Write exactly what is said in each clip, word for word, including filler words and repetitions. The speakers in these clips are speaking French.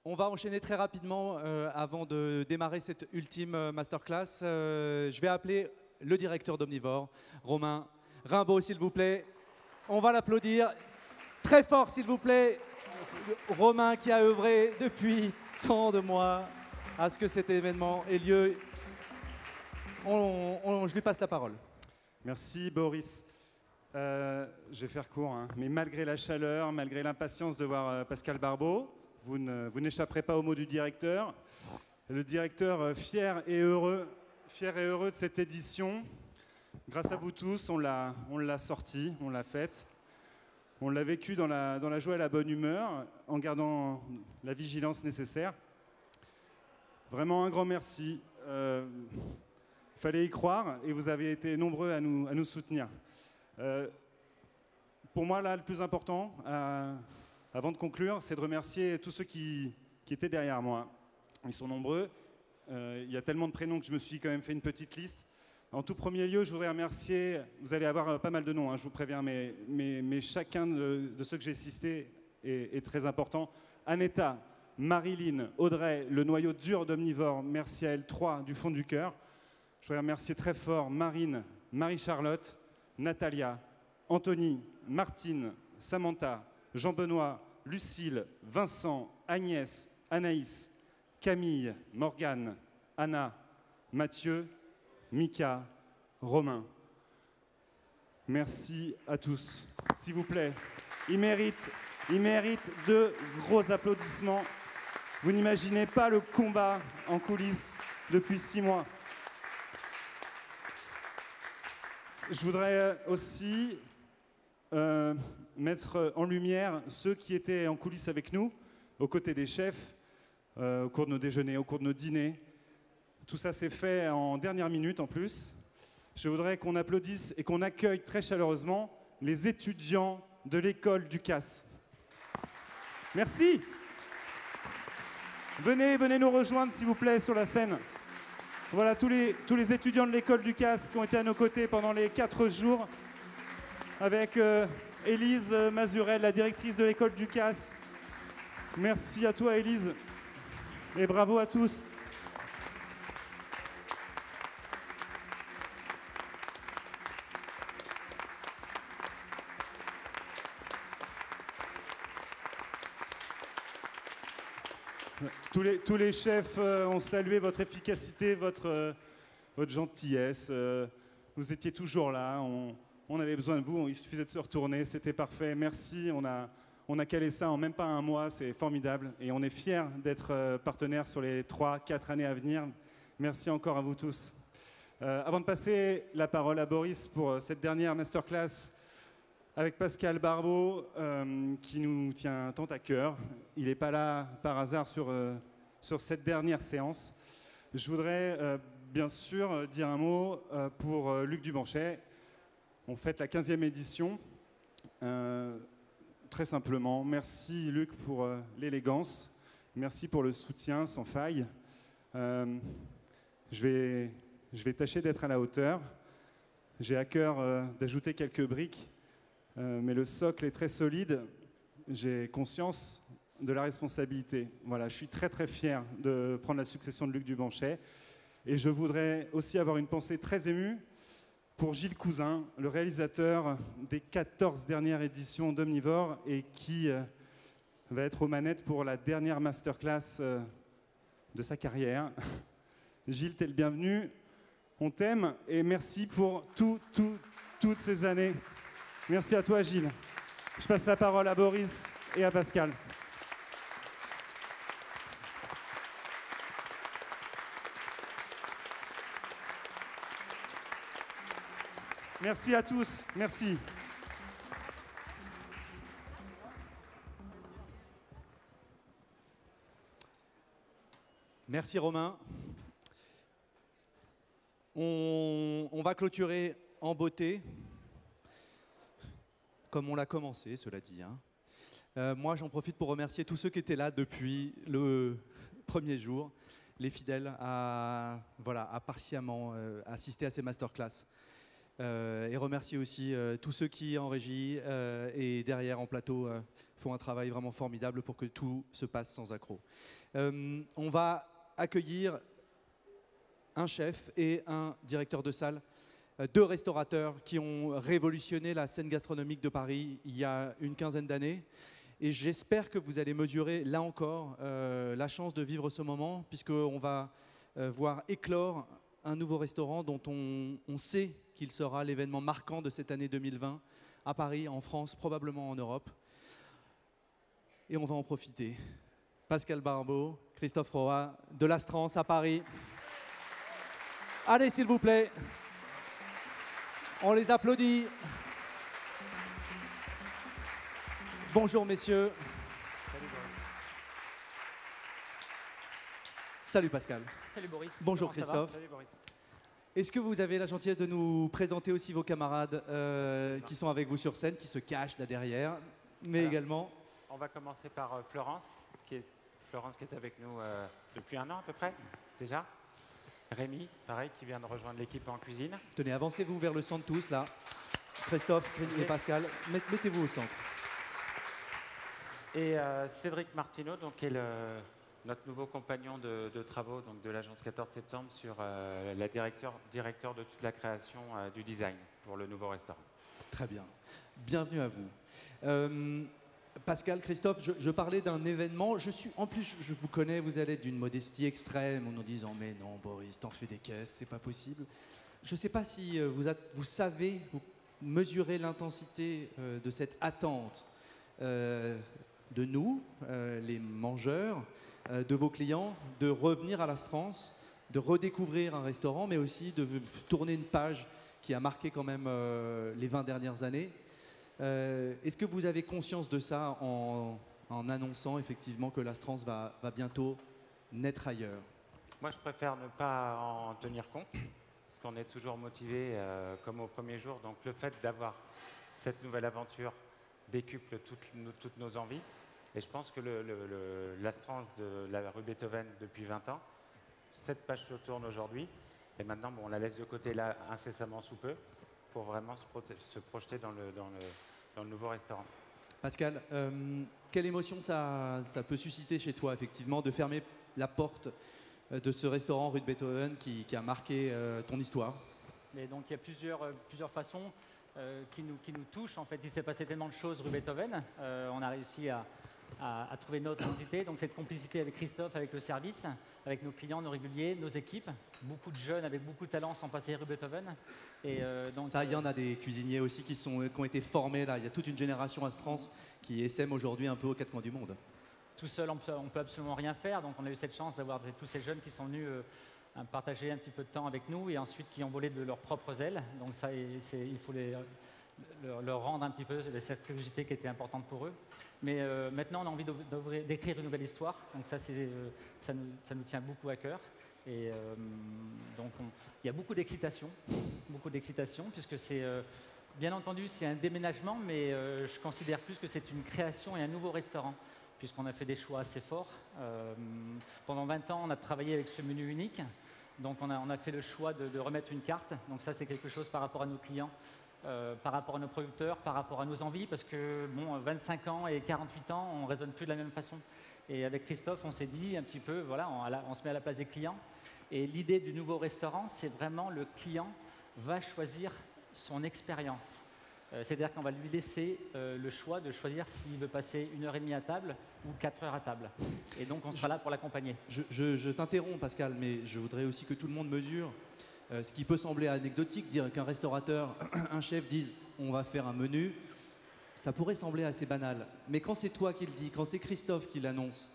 On va enchaîner très rapidement euh, avant de démarrer cette ultime euh, masterclass. Euh, je vais appeler le directeur d'Omnivore, Romain Rimbaud, s'il vous plaît. On va l'applaudir très fort, s'il vous plaît. Romain qui a œuvré depuis tant de mois à ce que cet événement ait lieu. On, on, je lui passe la parole. Merci Boris. Euh, je vais faire court, hein. Mais malgré la chaleur, malgré l'impatience de voir euh, Pascal Barbeau, vous ne, vous n'échapperez pas au mot du directeur. Le directeur euh, fier et heureux, fier et heureux de cette édition. Grâce à vous tous, on l'a, on l'a sorti, on l'a faite. On l'a vécu dans la, dans la joie et la bonne humeur, en gardant la vigilance nécessaire. Vraiment un grand merci. Euh, Il fallait y croire et vous avez été nombreux à nous, à nous soutenir. Euh, pour moi, là, le plus important, euh, avant de conclure, c'est de remercier tous ceux qui, qui étaient derrière moi. Ils sont nombreux. Euh, il y a tellement de prénoms que je me suis quand même fait une petite liste. En tout premier lieu, je voudrais remercier, vous allez avoir pas mal de noms, hein, je vous préviens, mais, mais, mais chacun de, de ceux que j'ai cités est, est très important. Aneta, Marilyn, Audrey, le noyau dur d'Omnivore, merci à elles trois du fond du cœur. Je voudrais remercier très fort Marine, Marie-Charlotte, Natalia, Anthony, Martine, Samantha, Jean-Benoît, Lucille, Vincent, Agnès, Anaïs, Camille, Morgane, Anna, Mathieu, Mika, Romain. Merci à tous. S'il vous plaît, ils méritent, ils méritent de gros applaudissements. Vous n'imaginez pas le combat en coulisses depuis six mois. Je voudrais aussi euh, mettre en lumière ceux qui étaient en coulisses avec nous, aux côtés des chefs, euh, au cours de nos déjeuners, au cours de nos dîners. Tout ça s'est fait en dernière minute en plus. Je voudrais qu'on applaudisse et qu'on accueille très chaleureusement les étudiants de l'école du C A S. Merci. Venez, venez nous rejoindre s'il vous plaît sur la scène. Voilà tous les, tous les étudiants de l'école du C A S qui ont été à nos côtés pendant les quatre jours avec euh, Élise Mazurel, la directrice de l'école du C A S. Merci à toi Élise et bravo à tous. Tous les, tous les chefs euh, ont salué votre efficacité, votre, euh, votre gentillesse. Euh, vous étiez toujours là, on, on avait besoin de vous, il suffisait de se retourner, c'était parfait. Merci, on a, on a calé ça en même pas un mois, c'est formidable. Et on est fiers d'être euh, partenaires sur les trois quatre années à venir. Merci encore à vous tous. Euh, avant de passer la parole à Boris pour euh, cette dernière masterclass, avec Pascal Barbeau, euh, qui nous tient tant à cœur. Il n'est pas là par hasard sur, euh, sur cette dernière séance. Je voudrais euh, bien sûr dire un mot euh, pour euh, Luc Dubanchet. On fête la quinzième édition. Euh, très simplement, merci Luc pour euh, l'élégance. Merci pour le soutien sans faille. Euh, je vais, je vais tâcher d'être à la hauteur. J'ai à cœur euh, d'ajouter quelques briques. Euh, mais le socle est très solide. J'ai conscience de la responsabilité. Voilà, je suis très très fier de prendre la succession de Luc Dubanchet. Et je voudrais aussi avoir une pensée très émue pour Gilles Cousin, le réalisateur des quatorze dernières éditions d'Omnivore et qui euh, va être aux manettes pour la dernière masterclass euh, de sa carrière. Gilles, t'es le bienvenu. On t'aime et merci pour tout, tout, toutes ces années. Merci à toi, Gilles. Je passe la parole à Boris et à Pascal. Merci à tous. Merci. Merci, Romain. On, on va clôturer en beauté. Comme on l'a commencé, cela dit. Hein. Euh, moi, j'en profite pour remercier tous ceux qui étaient là depuis le premier jour, les fidèles à, voilà, à patiemment euh, assister à ces masterclass. Euh, et remercier aussi euh, tous ceux qui, en régie euh, et derrière en plateau, euh, font un travail vraiment formidable pour que tout se passe sans accroc. Euh, on va accueillir un chef et un directeur de salle, euh, deux restaurateurs qui ont révolutionné la scène gastronomique de Paris il y a une quinzaine d'années. Et j'espère que vous allez mesurer, là encore, euh, la chance de vivre ce moment, puisqu'on va euh, voir éclore un nouveau restaurant dont on, on sait qu'il sera l'événement marquant de cette année deux mille vingt, à Paris, en France, probablement en Europe. Et on va en profiter. Pascal Barbeau, Christophe Roy, de l'Astrance à Paris. Allez, s'il vous plaît. On les applaudit. Bonjour, messieurs. Salut Boris. Salut Pascal. Salut Boris. Bonjour Comment ça va? Christophe. Salut Boris. Est-ce que vous avez la gentillesse de nous présenter aussi vos camarades euh, qui sont avec vous sur scène, qui se cachent là derrière, mais Alors, également... On va commencer par euh, Florence, qui est, Florence qui est avec nous euh, depuis un an à peu près, déjà. Rémi, pareil, qui vient de rejoindre l'équipe en cuisine. Tenez, avancez-vous vers le centre tous, là. Christophe et Pascal, met- mettez-vous au centre. Et euh, Cédric Martineau, donc, qui est le, notre nouveau compagnon de, de travaux donc, de l'agence quatorze septembre sur euh, la directeur, directeur de toute la création euh, du design pour le nouveau restaurant. Très bien. Bienvenue à vous. Euh, Pascal, Christophe, je, je parlais d'un événement. Je suis, en plus, je, je vous connais, vous allez être d'une modestie extrême en nous disant « Mais non, Boris, t'en fais des caisses, c'est pas possible. » Je ne sais pas si euh, vous, a- vous savez, vous mesurez l'intensité euh, de cette attente euh, de nous, euh, les mangeurs, euh, de vos clients, de revenir à l'Astrance, de redécouvrir un restaurant, mais aussi de v- tourner une page qui a marqué quand même euh, les vingt dernières années. Euh, Est-ce que vous avez conscience de ça en, en annonçant effectivement que l'Astrance va, va bientôt naître ailleurs? Moi, je préfère ne pas en tenir compte, parce qu'on est toujours motivé euh, comme au premier jour. Donc, le fait d'avoir cette nouvelle aventure décuple toutes nos, toutes nos envies. Et je pense que le- le- le- l'Astrance de la rue Beethoven depuis vingt ans, cette page se tourne aujourd'hui. Et maintenant, bon, on la laisse de côté là incessamment sous peu pour vraiment se, proté- se projeter dans le, dans, le, dans le nouveau restaurant. Pascal, euh, quelle émotion ça, ça peut susciter chez toi effectivement de fermer la porte euh, de ce restaurant rue de Beethoven qui, qui a marqué euh, ton histoire? Mais donc il y a plusieurs, euh, plusieurs façons euh, qui, nous, qui nous touchent. En fait, il s'est passé tellement de choses rue Beethoven. Euh, on a réussi à, à- à trouver notre identité. Donc cette complicité avec Christophe, avec le service, avec nos clients, nos réguliers, nos équipes. Beaucoup de jeunes avec beaucoup de talent sont passés rue Beethoven. Et euh, donc, Ça, il y en a des cuisiniers aussi qui, sont, qui ont été formés là. Il y a toute une génération Astrance qui essaime aujourd'hui un peu aux quatre coins du monde. tout seul, on peut, on peut absolument rien faire. Donc on a eu cette chance d'avoir des- tous ces jeunes qui sont venus euh, un- partager un petit peu de temps avec nous et ensuite qui ont volé de leurs propres ailes. Donc ça, et c'est- il faut les, leur, leur rendre un petit peu cette curiosité qui était importante pour eux. Mais euh, maintenant, on a envie d'ouvrir- d'ouvrir- d'écrire une nouvelle histoire. Donc ça, c'est, euh, ça, nous, ça nous tient beaucoup à cœur. Et euh, donc, on- il y a beaucoup d'excitation, beaucoup d'excitation, puisque c'est, euh, bien entendu, c'est un déménagement, mais euh, je considère plus que c'est une création et un nouveau restaurant, puisqu'on a fait des choix assez forts. Euh, pendant vingt ans, on a travaillé avec ce menu unique, donc on a, on a fait le choix de, de remettre une carte. Donc ça, c'est quelque chose par rapport à nos clients, euh, par rapport à nos producteurs, par rapport à nos envies, parce que bon, vingt-cinq ans et quarante-huit ans, on ne raisonne plus de la même façon. Et avec Christophe, on s'est dit un petit peu, voilà, on, on se met à la place des clients. Et l'idée du nouveau restaurant, c'est vraiment le client va choisir son expérience. Euh, C'est-à-dire qu'on va lui laisser euh, le choix de choisir s'il veut passer une heure et demie à table ou quatre heures à table. Et donc, on sera là pour l'accompagner. Je, je- je t'interromps, Pascal, mais je voudrais aussi que tout le monde mesure euh, ce qui peut sembler anecdotique, dire qu'un restaurateur, un chef dise on va faire un menu, ça pourrait sembler assez banal. Mais quand c'est toi qui le dis, quand c'est Christophe qui l'annonce,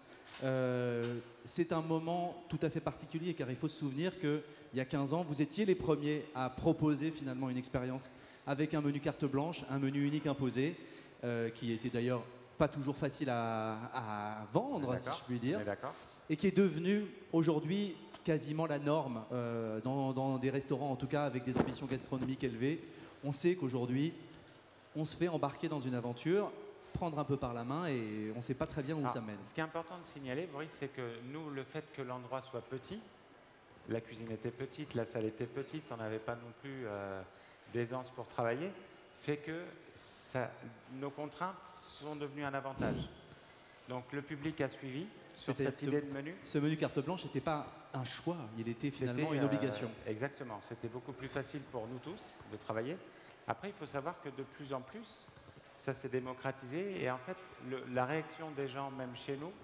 euh, c'est un moment tout à fait particulier, car il faut se souvenir qu'il y a quinze ans, vous étiez les premiers à proposer finalement une expérience avec un menu carte blanche, un menu unique imposé, euh, qui était d'ailleurs pas toujours facile à, à vendre, si D'accord. je puis dire, On est d'accord. et qui est devenu aujourd'hui quasiment la norme euh, dans, dans des restaurants, en tout cas avec des ambitions gastronomiques élevées. On sait qu'aujourd'hui, on se fait embarquer dans une aventure, prendre un peu par la main et on ne sait pas très bien où Alors, ça mène. Ce qui est important de signaler, Boris, c'est que nous, le fait que l'endroit soit petit, la cuisine était petite, la salle était petite, on n'avait pas non plus euh, d'aisance pour travailler, fait que ça, nos contraintes sont devenues un avantage. Donc le public a suivi sur cette ce, idée de menu. Ce menu carte blanche n'était pas un choix, il était finalement une euh, obligation. Exactement, c'était beaucoup plus facile pour nous tous de travailler. Après, il faut savoir que de plus en plus, ça s'est démocratisé et en fait, le, la réaction des gens, même chez nous,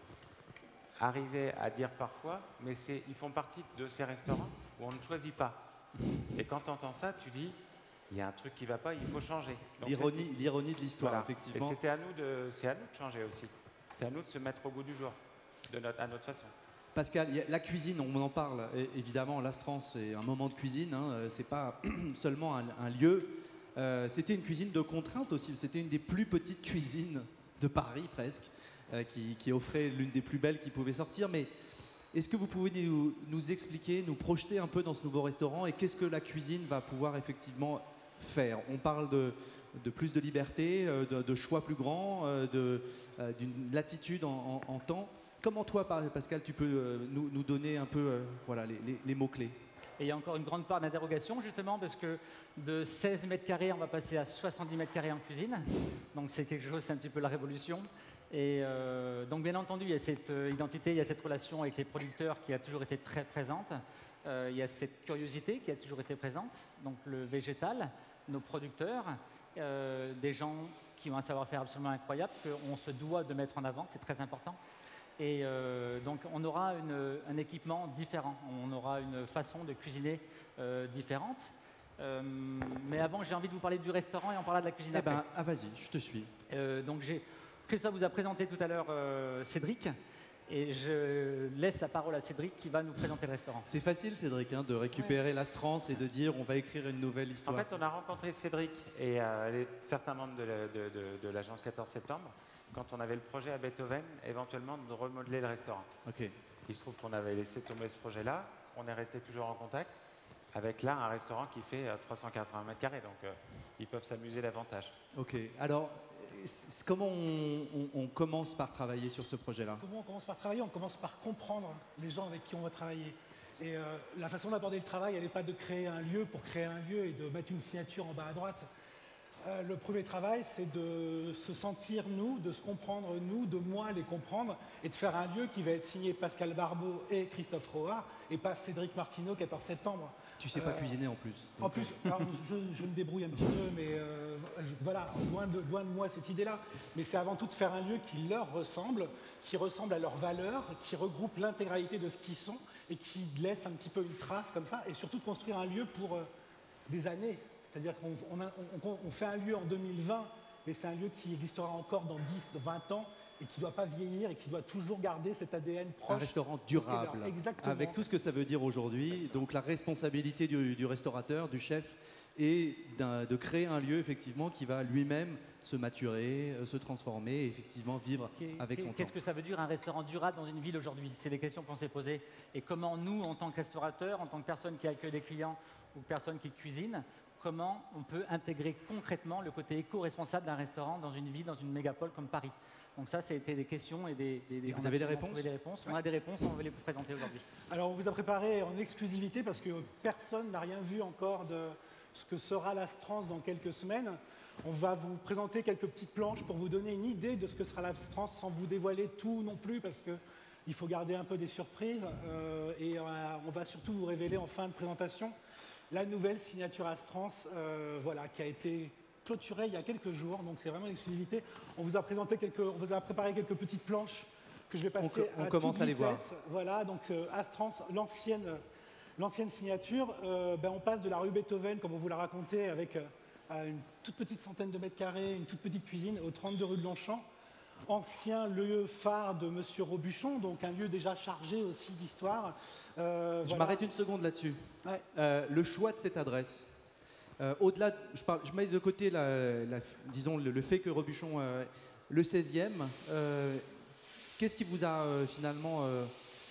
arrivait à dire parfois, mais ils font partie de ces restaurants où on ne choisit pas. Et quand tu entends ça, tu dis, il y a un truc qui ne va pas, il faut changer. L'ironie, l'ironie de l'histoire, voilà. effectivement. Et c'était à nous de, c'est à nous de changer aussi. C'est à nous de se mettre au goût du jour, de notre, à notre façon. Pascal, la cuisine, on en parle évidemment, l'Astrance, c'est un moment de cuisine, hein, c'est pas seulement un, un lieu. Euh, c'était une cuisine de contrainte aussi, c'était une des plus petites cuisines de Paris presque, euh, qui, qui offrait l'une des plus belles qui pouvait sortir. Mais est-ce que vous pouvez nous, nous expliquer, nous projeter un peu dans ce nouveau restaurant et qu'est-ce que la cuisine va pouvoir effectivement faire? On parle de, de plus de liberté, de, de choix plus grands, de, d'une latitude en, en, en temps. Comment toi, Pascal, tu peux nous, nous donner un peu euh, voilà, les, les, les mots-clés? Et il y a encore une grande part d'interrogation, justement, parce que de seize mètres carrés, on va passer à soixante-dix mètres carrés en cuisine. Donc c'est quelque chose, c'est un petit peu la révolution. Et euh, donc bien entendu, il y a cette euh, identité, il y a cette relation avec les producteurs qui a toujours été très présente. Euh, il y a cette curiosité qui a toujours été présente. Donc le végétal, nos producteurs, euh, des gens qui ont un savoir-faire absolument incroyable, qu'on se doit de mettre en avant, c'est très important. Et euh, donc on aura une, un équipement différent, on aura une façon de cuisiner euh, différente. Euh, mais avant, j'ai envie de vous parler du restaurant et on parlera de la cuisine eh après. Ben, ah vas-y, je te suis. Euh, donc j'ai, Christophe vous a présenté tout à l'heure euh, Cédric, et je laisse la parole à Cédric qui va nous présenter le restaurant. C'est facile, Cédric, hein, de récupérer ouais. l'Astrance et de dire on va écrire une nouvelle histoire. En fait, on a rencontré Cédric et euh, les, certains membres de, la, de, de, de l'agence quatorze septembre quand on avait le projet à Beethoven, éventuellement de remodeler le restaurant. Okay. Il se trouve qu'on avait laissé tomber ce projet-là, on est resté toujours en contact avec là un restaurant qui fait euh, trois cent quatre-vingts mètres carrés, donc euh, ils peuvent s'amuser davantage. Ok, alors comment on, on, on commence par travailler sur ce projet-là? Comment on commence par travailler? On commence par comprendre les gens avec qui on va travailler. Et euh, la façon d'aborder le travail, elle n'est pas de créer un lieu pour créer un lieu et de mettre une signature en bas à droite. Euh, le premier travail, c'est de se sentir nous, de se comprendre nous, de moins les comprendre et de faire un lieu qui va être signé Pascal Barbeau et Christophe Roard et pas Cédric Martineau, quatorze septembre. Tu sais pas euh, cuisiner en plus. En plus, alors, je, je me débrouille un petit peu, mais euh, voilà, loin de, loin de moi cette idée-là. Mais c'est avant tout de faire un lieu qui leur ressemble, qui ressemble à leurs valeurs, qui regroupe l'intégralité de ce qu'ils sont et qui laisse un petit peu une trace comme ça, et surtout de construire un lieu pour euh, des années. C'est-à-dire qu'on on on, on fait un lieu en deux mille vingt, mais c'est un lieu qui existera encore dans dix, vingt ans et qui ne doit pas vieillir et qui doit toujours garder cet A D N proche. Un restaurant durable, exactement. Avec tout ce que ça veut dire aujourd'hui. Donc la responsabilité du, du restaurateur, du chef, et de créer un lieu effectivement qui va lui-même se maturer, se transformer et effectivement vivre avec son temps. Qu'est-ce que ça veut dire un restaurant durable dans une ville aujourd'hui? C'est des questions qu'on s'est posées. Et comment nous, en tant que restaurateur, en tant que personne qui accueille des clients ou personne qui cuisine, comment on peut intégrer concrètement le côté éco-responsable d'un restaurant dans une ville, dans une mégapole comme Paris? Donc ça, ça a été des questions et des... des et vous avez des réponses? des réponses. On a des réponses, on veut les présenter aujourd'hui. Alors on vous a préparé en exclusivité parce que personne n'a rien vu encore de ce que sera l'Astrance dans quelques semaines. On va vous présenter quelques petites planches pour vous donner une idée de ce que sera l'Astrance sans vous dévoiler tout non plus parce qu'il faut garder un peu des surprises euh, et euh, on va surtout vous révéler en fin de présentation la nouvelle signature Astrance, euh, voilà, qui a été clôturée il y a quelques jours, donc c'est vraiment une exclusivité. On vous a présenté quelques, on vous a préparé quelques petites planches que je vais passer on, on à commence toute à les voir. Voilà, donc euh, Astrance, l'ancienne, l'ancienne signature, euh, ben, on passe de la rue Beethoven, comme on vous l'a raconté, avec euh, une toute petite centaine de mètres carrés, une toute petite cuisine, au trente-deux rue de Longchamp. Ancien lieu phare de Monsieur Robuchon, donc un lieu déjà chargé aussi d'histoire. Euh, je voilà. m'arrête une seconde là-dessus. Ouais. Euh, le choix de cette adresse, euh, au-delà, je, parle, je mets de côté la, la, disons, le, le fait que Robuchon, euh, le seizième, euh, qu'est-ce qui vous a euh, finalement euh,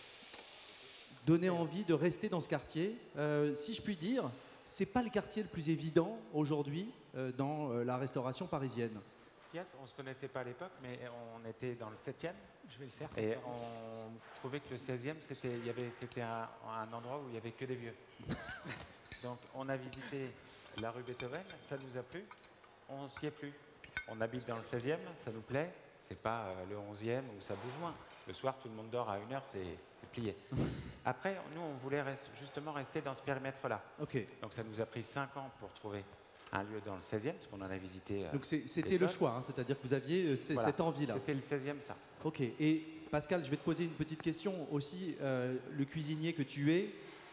donné envie de rester dans ce quartier? euh, Si je puis dire, c'est pas le quartier le plus évident aujourd'hui euh, dans euh, la restauration parisienne. On ne se connaissait pas à l'époque, mais on était dans le septième. Je vais le faire. Et on trouvait que le seizième, c'était un, un endroit où il n'y avait que des vieux. Donc on a visité la rue Beethoven, ça nous a plu, on s'y est plus. On habite dans le seizième, ça nous plaît, c'est pas euh, le onzième où ça bouge moins. Le soir, tout le monde dort à une heure, c'est plié. Après, nous, on voulait rest, justement rester dans ce périmètre-là. Ok. Donc ça nous a pris cinq ans pour trouver un lieu dans le seizième, parce qu'on en a visité. Euh, Donc c'était le choix, hein, c'est-à-dire que vous aviez euh, voilà. cette envie-là. C'était le seizième, ça. Ok. Et Pascal, je vais te poser une petite question aussi. Euh, le cuisinier que tu es,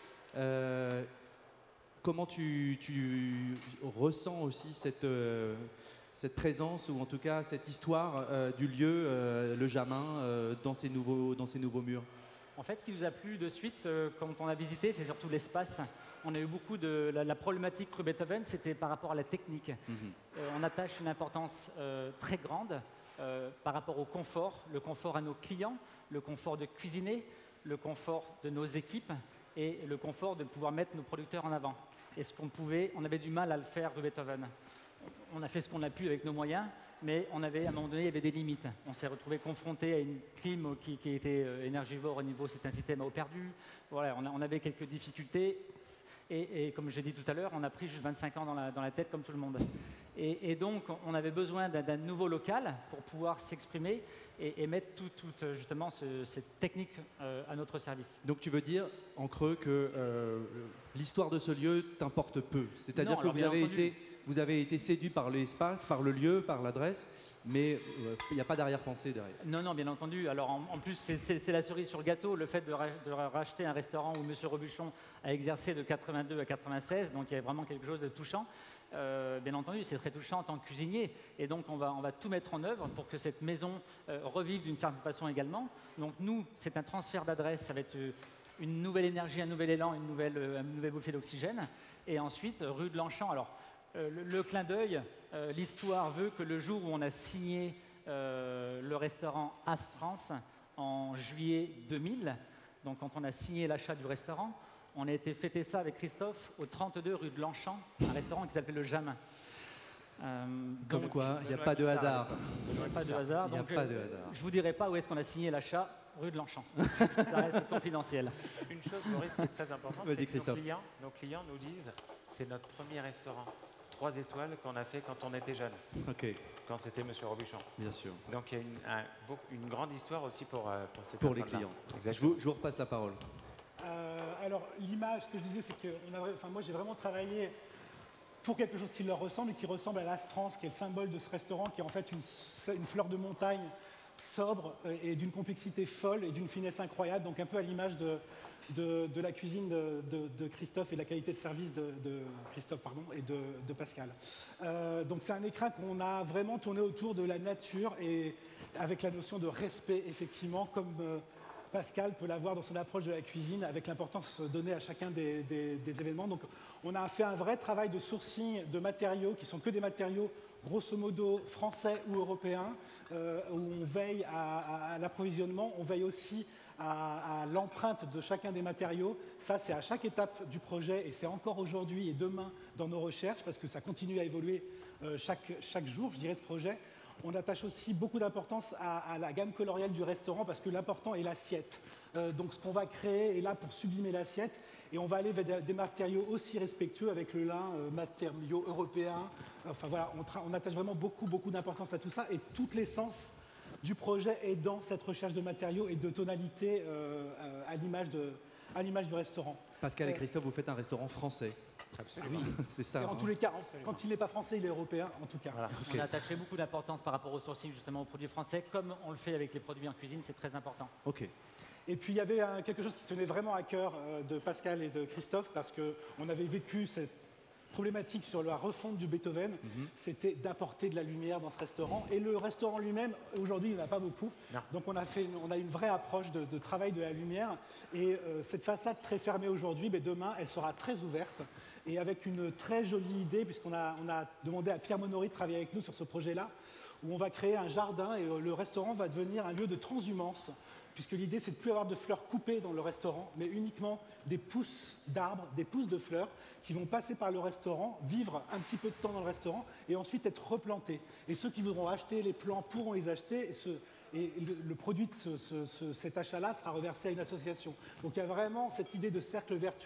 euh, comment tu, tu ressens aussi cette, euh, cette présence, ou en tout cas cette histoire euh, du lieu, euh, le Jamin, euh, dans, ces nouveaux, dans ces nouveaux murs? En fait, ce qui nous a plu de suite, euh, quand on a visité, c'est surtout l'espace. On a eu beaucoup de... La, la problématique rue Beethoven, c'était par rapport à la technique. Mm-hmm. Euh, on attache une importance euh, très grande euh, par rapport au confort, le confort à nos clients, le confort de cuisiner, le confort de nos équipes et le confort de pouvoir mettre nos producteurs en avant. Et ce qu'on pouvait, on avait du mal à le faire rue Beethoven. On a fait ce qu'on a pu avec nos moyens, mais on avait, à un moment donné, il y avait des limites. On s'est retrouvé confronté à une clim qui, qui était euh, énergivore au niveau, c'est un système à eau perdue. Voilà, on, a, on avait quelques difficultés. Et, et comme j'ai dit tout à l'heure, on a pris juste vingt-cinq ans dans la, dans la tête, comme tout le monde. Et, et donc, on avait besoin d'un nouveau local pour pouvoir s'exprimer et, et mettre toute tout, justement ce, cette technique euh, à notre service. Donc tu veux dire, en creux, que euh, l'histoire de ce lieu t'importe peu. C'est-à-dire Non, que alors, vous bien avez, entendu. été, vous avez été séduit par l'espace, par le lieu, par l'adresse, mais il n'y a pas d'arrière-pensée derrière. Non, non, bien entendu. Alors en, en plus, c'est la cerise sur le gâteau, le fait de, ra de racheter un restaurant où M. Robuchon a exercé de quatre-vingt-deux à quatre-vingt-seize, donc il y a vraiment quelque chose de touchant. Euh, bien entendu, c'est très touchant en tant que cuisinier, et donc on va, on va tout mettre en œuvre pour que cette maison euh, revive d'une certaine façon également. Donc nous, c'est un transfert d'adresse, ça va être euh, une nouvelle énergie, un nouvel élan, une nouvelle, euh, une nouvelle bouffée d'oxygène. Et ensuite, rue de Longchamp. Alors, euh, le, le clin d'œil, euh, l'histoire veut que le jour où on a signé euh, le restaurant Astrance en juillet deux mille, donc quand on a signé l'achat du restaurant, on a été fêter ça avec Christophe au trente-deux rue de Longchamp, un restaurant qui s'appelle le Jamin. Euh, Comme donc, quoi, il n'y a Benoît pas de Guichard, hasard. il n'y a pas de hasard. Il n'y a donc, pas je- de hasard. Je ne vous dirai pas où est-ce qu'on a signé l'achat rue de Longchamp. Ça reste confidentiel. Une chose, Maurice, qui est très importante, Vas-y, c'est que nos Christophe. clients, nos clients nous disent c'est notre premier restaurant, trois étoiles qu'on a fait quand on était jeune, Ok, quand c'était M. Robuchon. bien sûr. Donc il y a une, un- beaucoup- une grande histoire aussi pour, euh, pour ces Pour les personnes-là. clients. Je Exactement. vous, je vous repasse la parole. Euh, alors, l'image, ce que je disais, c'est que on a vra- enfin, moi, j'ai vraiment travaillé pour quelque chose qui leur ressemble et qui ressemble à l'Astrance, qui est le symbole de ce restaurant, qui est en fait une, s- une fleur de montagne sobre euh, et d'une complexité folle et d'une finesse incroyable, donc un peu à l'image de, de, de la cuisine de, de- de Christophe et de la qualité de service de, de Christophe pardon, et de, de Pascal. Euh, donc c'est un écrin qu'on a vraiment tourné autour de la nature et avec la notion de respect, effectivement, comme euh, Pascal peut l'avoir dans son approche de la cuisine, avec l'importance donnée à chacun des, des- des événements. Donc on a fait un vrai travail de sourcing de matériaux qui sont que des matériaux grosso modo français ou européens, euh, où on veille à, à- à l'approvisionnement, on veille aussi à, à l'empreinte de chacun des matériaux. Ça, c'est à chaque étape du projet et c'est encore aujourd'hui et demain dans nos recherches parce que ça continue à évoluer euh, chaque, chaque jour, je dirais, ce projet. On attache aussi beaucoup d'importance à, à la gamme colorielle du restaurant parce que l'important est l'assiette. Euh, donc ce qu'on va créer est là pour sublimer l'assiette et on va aller vers des, des matériaux aussi respectueux avec le lin, euh, matériaux européens. Enfin voilà, on, tra- on attache vraiment beaucoup, beaucoup d'importance à tout ça et toute l'essence du projet est dans cette recherche de matériaux et de tonalité euh, euh, à l'image de- à l'image du restaurant. Pascal et Euh, Christophe, vous faites un restaurant français. Absolument. C'est ça. Et en hein. tous les cas, quand il n'est pas français, il est européen en tout cas. Voilà. On a attaché beaucoup d'importance par rapport au sourcing justement aux produits français, comme on le fait avec les produits en cuisine, c'est très important. Ok. Et puis il y avait un- quelque chose qui tenait vraiment à cœur euh, de Pascal et de Christophe, parce qu'on avait vécu cette problématique sur la refonte du Beethoven, c'était d'apporter de la lumière dans ce restaurant. Et le restaurant lui-même, aujourd'hui, il n'y en a pas beaucoup. Non. Donc on a, fait, une- on a une vraie approche de, de travail de la lumière. Et euh, cette façade très fermée aujourd'hui, ben, demain, elle sera très ouverte. Et avec une très jolie idée, puisqu'on a, on a demandé à Pierre Monory de travailler avec nous sur ce projet-là, où on va créer un jardin et euh, le restaurant va devenir un lieu de transhumance, puisque l'idée c'est de ne plus avoir de fleurs coupées dans le restaurant, mais uniquement des pousses d'arbres, des pousses de fleurs qui vont passer par le restaurant, vivre un petit peu de temps dans le restaurant et ensuite être replantées. Et ceux qui voudront acheter les plants pourront les acheter et, ce- et le, le produit de ce- ce- ce- cet achat-là sera reversé à une association. Donc il y a vraiment cette idée de cercle vertueux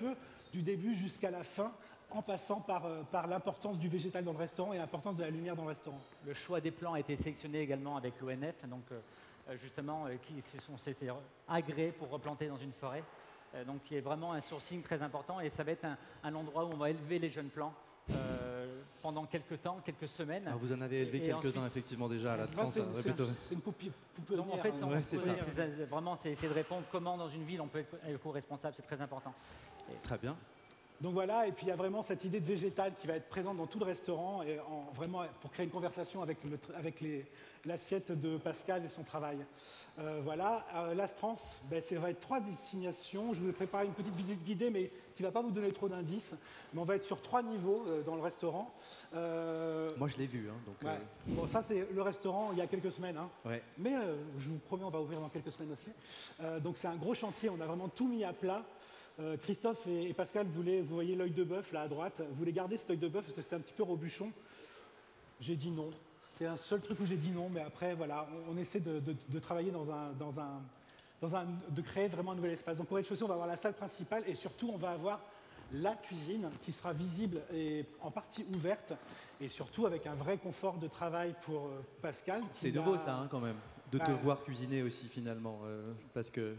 du début jusqu'à la fin, en passant par, euh, par l'importance du végétal dans le restaurant et l'importance de la lumière dans le restaurant. Le choix des plans a été sélectionné également avec l'O N F, donc euh, justement, euh, qui se sont s'étaient agréés pour replanter dans une forêt. Euh, donc il y a vraiment un sourcing très important et ça va être un, un endroit où on va élever les jeunes plants euh, pendant quelques temps, quelques semaines. Alors vous en avez élevé quelques-uns effectivement déjà à la Strance. C'est c'est une poupée. Donc en fait, hein. Ouais, c'est ça. c'est vraiment c'est essayer de répondre comment dans une ville on peut être éco-responsable, c'est très important. Et Très bien. Donc voilà, et puis il y a vraiment cette idée de végétal qui va être présente dans tout le restaurant, et en, vraiment pour créer une conversation avec, le, avec les, l'assiette de Pascal et son travail. Euh, voilà, euh, la Strance, ben, ça va être trois destinations. Je vous ai préparé une petite visite guidée, mais qui ne va pas vous donner trop d'indices. Mais on va être sur trois niveaux euh, dans le restaurant. Euh, Moi je l'ai vu. Hein, donc, ouais. euh... Bon, ça c'est le restaurant il y a quelques semaines. Hein. Ouais. Mais euh, je vous promets, on va ouvrir dans quelques semaines aussi. Euh, donc c'est un gros chantier, on a vraiment tout mis à plat. Euh, Christophe et, et Pascal voulaient, vous voyez l'œil de bœuf là à droite, voulaient garder cet œil de bœuf parce que c'était un petit peu robuchon. J'ai dit non. C'est un seul truc où j'ai dit non, mais après voilà, on, on essaie de, de, de travailler dans un, dans un, dans un, de créer vraiment un nouvel espace. Donc au rez-de-chaussée, on va avoir la salle principale et surtout on va avoir la cuisine qui sera visible et en partie ouverte et surtout avec un vrai confort de travail pour euh, Pascal. C'est qui nouveau a- ça hein, quand même, de te Bah, voir cuisiner aussi finalement, euh, parce que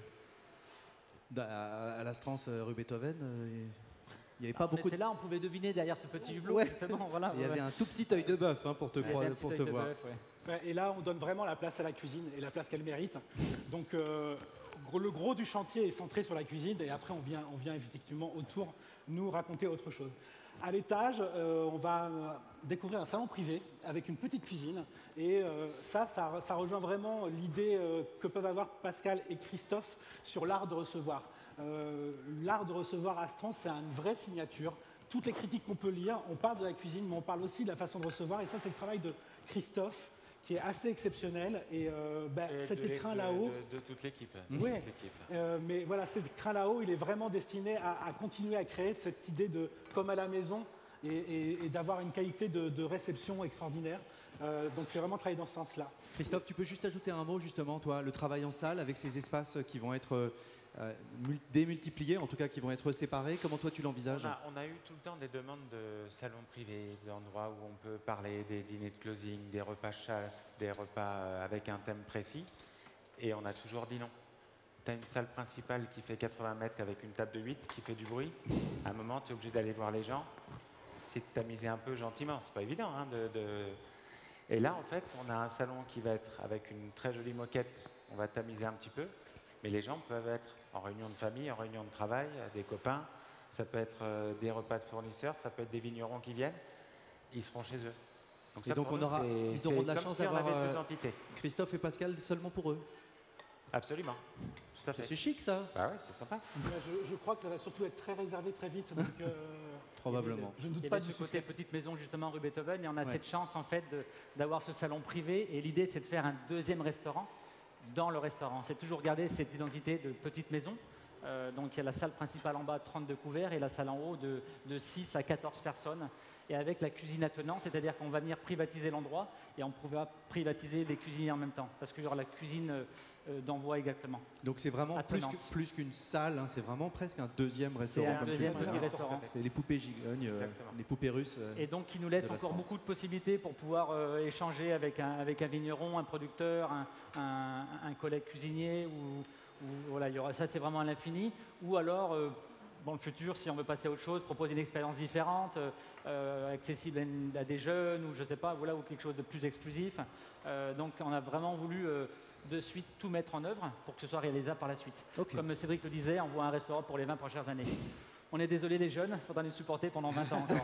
à, à la Strance euh, rue Beethoven, euh, il n'y avait pas on beaucoup était de... là, on pouvait deviner derrière ce petit hublot, Ouais. justement. Voilà, Il y ouais, avait ouais. un tout petit œil de bœuf hein, pour te, Il y avait croire- un petit pour œil te de voir. bœuf, ouais. Ouais, et là, on donne vraiment la place à la cuisine et la place qu'elle mérite. Donc, euh, gros- le gros du chantier est centré sur la cuisine et après, on vient, on vient effectivement autour nous raconter autre chose. À l'étage, euh, on va euh, découvrir un salon privé avec une petite cuisine. Et euh, ça, ça, ça rejoint vraiment l'idée euh, que peuvent avoir Pascal et Christophe sur l'art de recevoir. Euh, l'art de recevoir à Strance, c'est une vraie signature. Toutes les critiques qu'on peut lire, on parle de la cuisine, mais on parle aussi de la façon de recevoir. Et ça, c'est le travail de Christophe, qui est assez exceptionnel. Et euh, bah, Et cet de l'é- écrin de- là-haut, De, de toute l'équipe. Ouais. De toute l'équipe. euh, mais voilà, cet écrin là-haut, il est vraiment destiné à, à continuer à créer cette idée de comme à la maison et, et- et d'avoir une qualité de, de réception extraordinaire. Euh, donc c'est vraiment travailler dans ce sens-là. Christophe, tu peux juste ajouter un mot justement, toi, le travail en salle avec ces espaces qui vont être euh, mul- démultipliés, en tout cas qui vont être séparés. Comment toi tu l'envisages? On a, on a eu tout le temps des demandes de salons privés, d'endroits où on peut parler des dîners de closing, des repas chasse, des repas euh, avec un thème précis. Et on a toujours dit non. Tu as une salle principale qui fait quatre-vingts mètres avec une table de huit qui fait du bruit. À un moment, tu es obligé d'aller voir les gens. C'est de tamiser un peu gentiment. C'est pas évident. Hein, de, de- Et là, en fait, on a un salon qui va être avec une très jolie moquette. On va tamiser un petit peu. Mais les gens peuvent être en réunion de famille, en réunion de travail, des copains. Ça peut être euh, des repas de fournisseurs, ça peut être des vignerons qui viennent. Ils seront chez eux. Donc, Et ça, donc pour on nous, aura- c'est- ils auront c'est de la comme chance si on d'avoir, avait deux euh, entités. Christophe et Pascal seulement pour eux. Absolument. Tout à fait. C'est chic ça. Bah ouais, c'est sympa. Là, je, je crois que ça va surtout être très réservé très vite. Donc, euh, Probablement. Je ne doute Il y pas avait du ce côté succès. petite maison justement rue Beethoven et on a Ouais. cette chance en fait de- d'avoir ce salon privé et l'idée c'est de faire un deuxième restaurant dans le restaurant. C'est toujours garder cette identité de petite maison. Euh, donc il y a la salle principale en bas, trente-deux couverts, et la salle en haut de, de six à quatorze personnes. Et avec la cuisine attenante, c'est-à-dire qu'on va venir privatiser l'endroit et on pourra privatiser les cuisiniers en même temps. Parce qu'il y aura la cuisine euh, euh, d'envoi exactement. Donc c'est vraiment plus Attenante. que- plus qu'une salle, hein, c'est vraiment presque un deuxième restaurant. un comme tu deuxième le petit dis. restaurant. C'est les poupées gigognes, euh, Exactement. les poupées russes. euh. Et donc qui nous laisse de la encore Strance. beaucoup de possibilités pour pouvoir euh, échanger avec un, avec un vigneron, un producteur, un, un- un collègue cuisinier, ou, ou voilà, il y aura, ça c'est vraiment à l'infini. Ou alors, euh, dans le futur, si on veut passer à autre chose, proposer une expérience différente, euh, euh, accessible à, une- à des jeunes, ou je sais pas, voilà, ou quelque chose de plus exclusif. Euh, donc on a vraiment voulu euh, de suite tout mettre en œuvre pour que ce soit réalisable par la suite. Ok. Comme Cédric le disait, on voit un restaurant pour les vingt prochaines années. On est désolé les jeunes, il faudra nous supporter pendant vingt ans encore.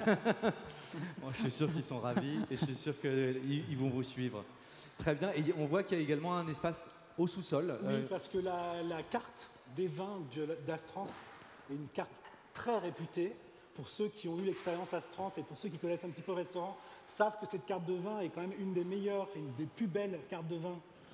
Moi, je suis sûr qu'ils sont ravis et je suis sûr qu'ils ils vont vous suivre. Très bien. Et on voit qu'il y a également un espace au sous-sol. Oui, Euh, parce que la, la carte des vins de- d'Astrance est une carte très réputée. Pour ceux qui ont eu l'expérience Astrance et pour ceux qui connaissent un petit peu le restaurant, savent que cette carte de vin est quand même une des meilleures et une des plus belles cartes de vin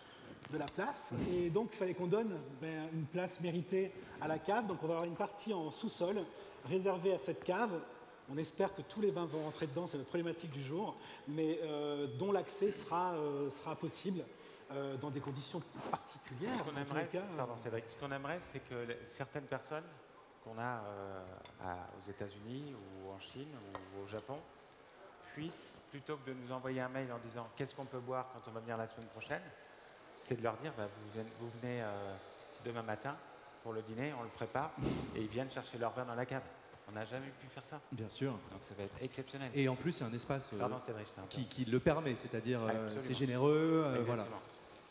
de la place. Et donc, il fallait qu'on donne ben, une place méritée à la cave. Donc, on va avoir une partie en sous-sol réservée à cette cave. On espère que tous les vins vont rentrer dedans, c'est notre problématique du jour, mais euh, dont l'accès sera, euh, sera possible euh, dans des conditions particulières. Ce qu'on en tous aimerait, les cas. pardon, Cédric, ce qu'on aimerait, c'est que les- certaines personnes qu'on a euh, à- aux États-Unis ou en Chine ou au Japon puissent, plutôt que de nous envoyer un mail en disant qu'est-ce qu'on peut boire quand on va venir la semaine prochaine, c'est de leur dire bah, vous venez, vous venez euh, demain matin pour le dîner, on le prépare et ils viennent chercher leur vin dans la cave. On n'a jamais pu faire ça. Bien sûr. Donc ça va être exceptionnel. Et en plus, c'est un espace euh, Pardon, Cédric, je t'ai qui, interrompu. qui le permet, c'est-à-dire euh, Absolument. c'est généreux, euh, voilà. Exactement.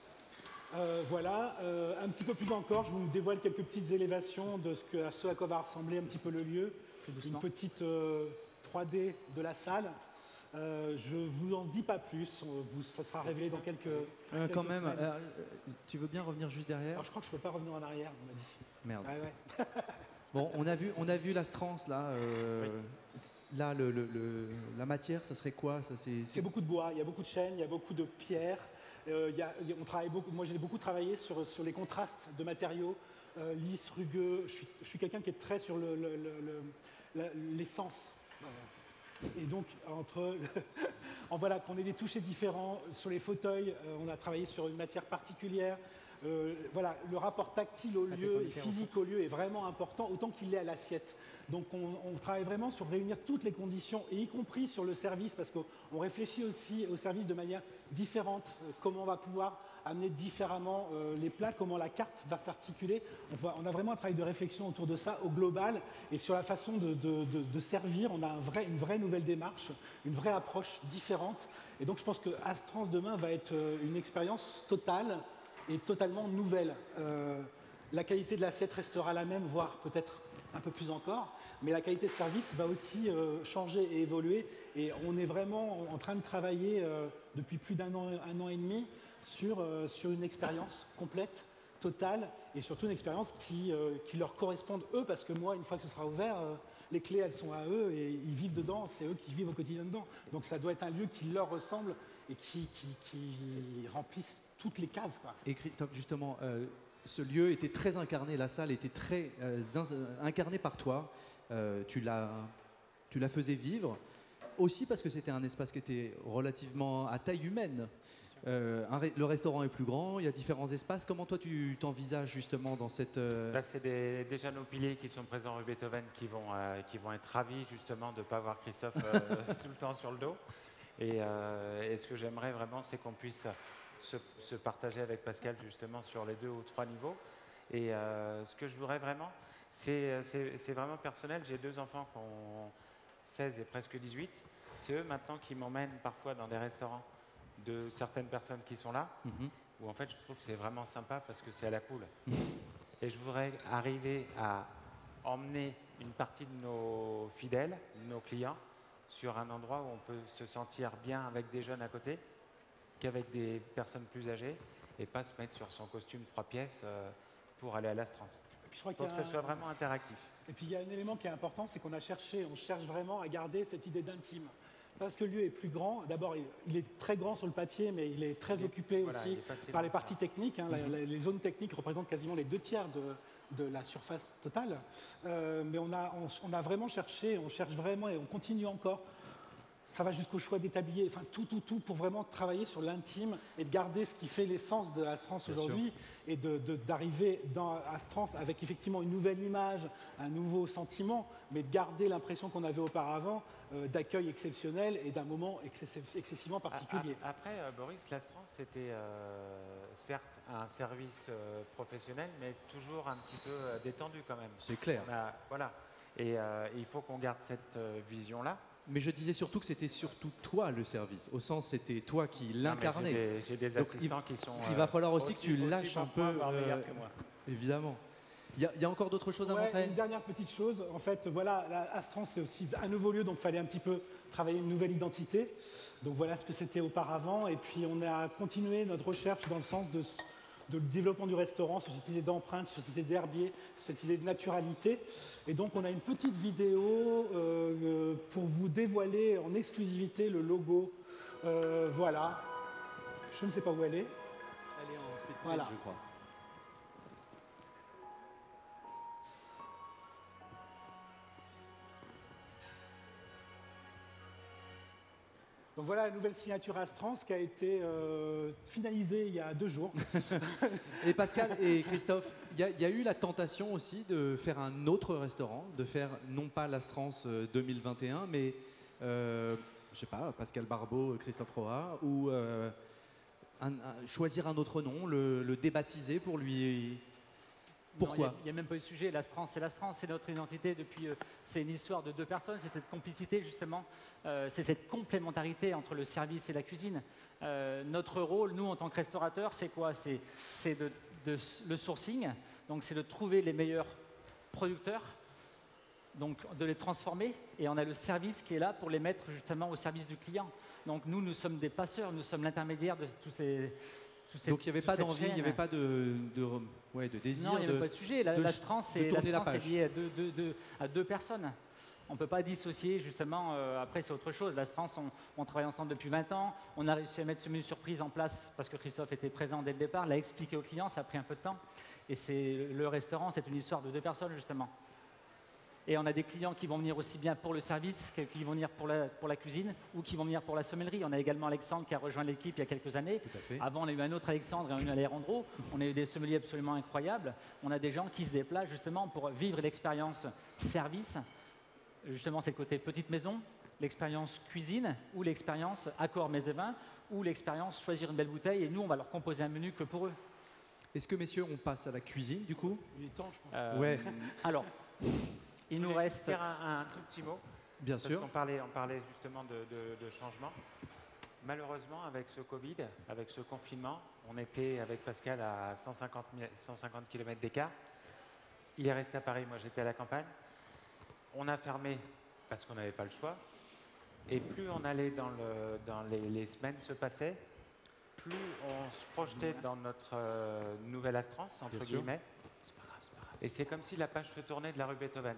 Euh, voilà, euh, un petit peu plus encore, je vous dévoile quelques petites élévations de ce, que, à ce à quoi va ressembler un petit peu le lieu. Une petite euh, trois D de la salle. Euh, je vous en dis pas plus, on- vous, ça sera révélé dans quelques, Euh, quelques quand même, semaines. euh, tu veux bien revenir juste derrière? Alors, je crois que je ne peux pas revenir en arrière, on m'a dit. Merde. Ouais, ouais. Bon, on a vu, on a vu l'Astrance là. euh, Là, le, le- le- la matière, ça serait quoi ça, c'est, C'est beaucoup de bois, il y a beaucoup de chênes, il y a beaucoup de pierres. Euh, il y a- il y a- on travaille beaucoup, moi j'ai beaucoup travaillé sur, sur les contrastes de matériaux, euh, lisses, rugueux. Je suis, je suis quelqu'un qui est très sur le- le- le- le- la- l'essence. Euh, Et donc, entre, en voilà, qu'on ait des touchés différents sur les fauteuils, euh, on a travaillé sur une matière particulière. Euh, voilà, le rapport tactile au lieu et physique au lieu est vraiment important, autant qu'il l'est à l'assiette. Donc on, on travaille vraiment sur réunir toutes les conditions, et y compris sur le service, parce qu'on réfléchit aussi au service de manière différente, euh, comment on va pouvoir amener différemment euh, les plats, comment la carte va s'articuler. On, voit- on a vraiment un travail de réflexion autour de ça, au global, et sur la façon de, de- de- de servir, on a un vrai- une vraie nouvelle démarche, une vraie approche différente. Et donc je pense que Astrance demain va être euh, une expérience totale et totalement nouvelle. Euh, la qualité de l'assiette restera la même, voire peut-être un peu plus encore, mais la qualité de service va aussi euh, changer et évoluer. Et on est vraiment en train de travailler euh, depuis plus d'un an, un an et demi sur, euh, sur une expérience complète, totale, et surtout une expérience qui, euh, qui leur corresponde eux, parce que moi, une fois que ce sera ouvert, euh, les clés, elles sont à eux et ils vivent dedans, c'est eux qui vivent au quotidien dedans. Donc ça doit être un lieu qui leur ressemble et qui, qui, qui remplisse toutes les cases, quoi. Et Christophe, justement, euh, ce lieu était très incarné, la salle était très euh, in- incarnée par toi. Euh, tu la, tu la faisais vivre, aussi parce que c'était un espace qui était relativement à taille humaine. Euh, un re- le restaurant est plus grand, il y a différents espaces. Comment toi tu t'envisages justement dans cette... euh, Là, c'est des- déjà nos piliers qui sont présents rue Beethoven qui vont, euh, qui vont être ravis justement de ne pas voir Christophe euh, tout le temps sur le dos. Et, euh, et ce que j'aimerais vraiment, c'est qu'on puisse se, se partager avec Pascal justement sur les deux ou trois niveaux. Et euh, ce que je voudrais vraiment, c'est c'est- c'est vraiment personnel. J'ai deux enfants qui ont seize et presque dix-huit. C'est eux maintenant qui m'emmènent parfois dans des restaurants de certaines personnes qui sont là, mhm. où en fait je trouve que c'est vraiment sympa parce que c'est à la cool. Et je voudrais arriver à emmener une partie de nos fidèles, de nos clients, sur un endroit où on peut se sentir bien avec des jeunes à côté, qu'avec des personnes plus âgées, et pas se mettre sur son costume trois pièces euh, pour aller à l'Astrance. Et puis je crois Il faut qu'il que y a ça un- soit vraiment interactif. Et puis il y a un élément qui est important, c'est qu'on a cherché, on cherche vraiment à garder cette idée d'intime. Parce que le lieu est plus grand. D'abord, il- il est très grand sur le papier, mais il est très Il est- occupé voilà, aussi il est pas si par les grand que parties ça. techniques. hein. La- la- les zones techniques représentent quasiment les deux tiers de, de la surface totale. Euh, mais on a, on, on a vraiment cherché, on cherche vraiment et on continue encore. Ça va jusqu'au choix des tabliers, enfin tout, tout, tout pour vraiment travailler sur l'intime et de garder ce qui fait l'essence de Astrance Bien aujourd'hui et de- de- d'arriver dans Astrance avec effectivement une nouvelle image, un nouveau sentiment, mais de garder l'impression qu'on avait auparavant euh, d'accueil exceptionnel et d'un moment excessif- excessivement particulier. A- a- Après, euh, Boris, l'Astrance, c'était euh, certes un service euh, professionnel, mais toujours un petit peu euh, détendu quand même. C'est clair. On a- voilà. Et euh, il faut qu'on garde cette euh, vision-là. Mais je disais surtout que c'était surtout toi le service, au sens c'était toi qui Non, mais l'incarnais. J'ai des, j'ai des Donc, assistants qui sont. il va euh, falloir aussi que tu lâches bons un points, peu, voire meilleurs euh, que moi. Évidemment. Il y, a- il y a encore d'autres choses à Ouais, montrer? une dernière petite chose, en fait, voilà, la Astrance c'est aussi un nouveau lieu, donc il fallait un petit peu travailler une nouvelle identité. Donc voilà ce que c'était auparavant, et puis on a continué notre recherche dans le sens de, de le développement du restaurant, sur cette idée d'empreinte, sur cette idée d'herbier, sur cette idée de naturalité. Et donc on a une petite vidéo euh, euh, pour vous dévoiler en exclusivité le logo. Euh, voilà, je ne sais pas où elle est. Elle est en split screen, Voilà. je crois. Donc voilà la nouvelle signature Astrans qui a été euh, finalisée il y a deux jours. Et Pascal et Christophe, il y, y a eu la tentation aussi de faire un autre restaurant, de faire non pas l'Astrans deux mille vingt et un, mais euh, je sais pas, Pascal Barbeau, Christophe Roa, ou euh, un, un, choisir un autre nom, le, le débaptiser pour lui. Pourquoi? Il n'y a, a même pas eu de sujet. L'Astrans, c'est l'Astrans, c'est notre identité depuis. Euh, c'est une histoire de deux personnes, c'est cette complicité justement, euh, c'est cette complémentarité entre le service et la cuisine. Euh, notre rôle, nous en tant que restaurateurs, c'est quoi? C'est de, de, le sourcing, donc c'est de trouver les meilleurs producteurs, donc de les transformer, et on a le service qui est là pour les mettre justement au service du client. Donc nous, nous sommes des passeurs, nous sommes l'intermédiaire de tous ces. Cette, Donc il n'y avait pas d'envie, il n'y avait pas de, de, ouais, de désir. Non, il n'y avait de, pas de sujet. La, de, l'Astrans, c'est la lié à deux, deux, deux, à deux personnes. On ne peut pas dissocier justement, euh, après c'est autre chose. L'Astrans, on, on travaille ensemble depuis vingt ans, on a réussi à mettre ce menu surprise en place parce que Christophe était présent dès le départ, l'a expliqué aux clients, ça a pris un peu de temps. Et c'est le restaurant, c'est une histoire de deux personnes justement. Et on a des clients qui vont venir aussi bien pour le service, qui vont venir pour la, pour la cuisine ou qui vont venir pour la sommellerie. On a également Alexandre qui a rejoint l'équipe il y a quelques années. Tout à fait. Avant, on a eu un autre Alexandre et un Alejandro. On a eu des sommeliers absolument incroyables. On a des gens qui se déplacent justement pour vivre l'expérience service. Justement, c'est le côté petite maison, l'expérience cuisine ou l'expérience accord mets et vins ou l'expérience choisir une belle bouteille. Et nous, on va leur composer un menu que pour eux. Est-ce que, messieurs, on passe à la cuisine du coup? Il est temps, je pense. Euh, Ouais. Alors, il nous reste dire un, un tout petit mot. Bien Parce sûr. qu'on parlait, on parlait justement de, de, de changement. Malheureusement, avec ce Covid, avec ce confinement, on était avec Pascal à cent cinquante kilomètres d'écart. Il est resté à Paris, moi j'étais à la campagne. On a fermé parce qu'on n'avait pas le choix. Et plus on allait dans, le, dans les, les semaines se passaient, plus on se projetait dans notre euh, nouvelle Astrans, entre Bien sûr. guillemets. Et c'est comme si la page se tournait de la rue Beethoven.